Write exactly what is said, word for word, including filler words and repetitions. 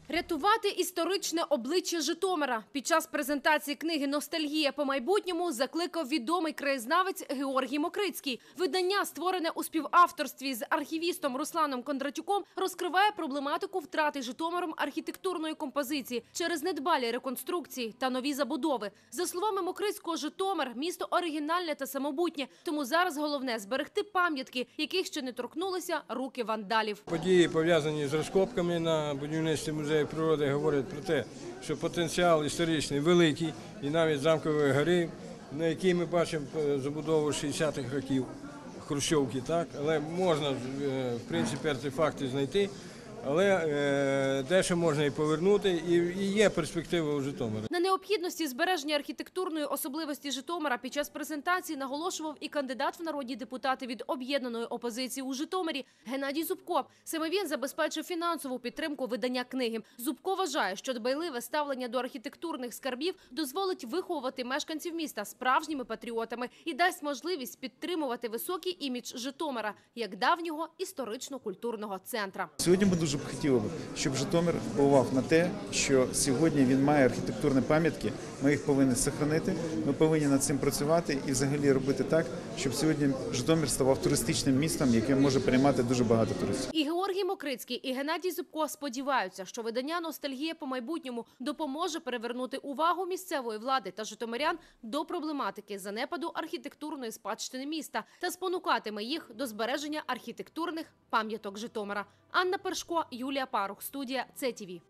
Рятувати історичне обличчя Житомира. Під час презентації книги «Ностальгія по майбутньому» закликав відомий краєзнавець Георгій Мокрицький. Видання, створене у співавторстві з архівістом Русланом Кондратюком, розкриває проблематику втрати Житомиром архітектурної композиції через недбалі реконструкції та нові забудови. За словами Мокрицького, Житомир – місто оригінальне та самобутнє, тому зараз головне – зберегти пам'ятки, яких ще не торкнулися руки вандалів. Події, пов'язані з розкопками на будівництві музею природи, говорять про те, що потенціал історичний великий, і навіть Замкової гори, на якій ми бачимо забудову шістдесятих років, хрущовки, так, але можна, в принципі, артефакти знайти. Але е, дещо можна і повернути, і, і є перспектива у Житомирі. На необхідності збереження архітектурної особливості Житомира під час презентації наголошував і кандидат в народні депутати від об'єднаної опозиції у Житомирі Геннадій Зубко. Саме він забезпечив фінансову підтримку видання книги. Зубко вважає, що дбайливе ставлення до архітектурних скарбів дозволить виховувати мешканців міста справжніми патріотами і дасть можливість підтримувати високий імідж Житомира як давнього історично-культурного центра. Сьогодні ми дуже б хотіли, щоб Житомир впливав на те, що сьогодні він має архітектурні пам'ятки, ми їх повинні зберігати, ми повинні над цим працювати і взагалі робити так, щоб сьогодні Житомир ставав туристичним містом, яке може приймати дуже багато туристів. І Георгій Мокрицький, і Геннадій Зубко сподіваються, що видання «Ностальгія по майбутньому» допоможе перевернути увагу місцевої влади та житомирян до проблематики занепаду архітектурної спадщини міста та спонукатиме їх до збереження архітектурних пам'яток Житомира. Анна Першко, Юлія Парух, студія Це ТІВІ.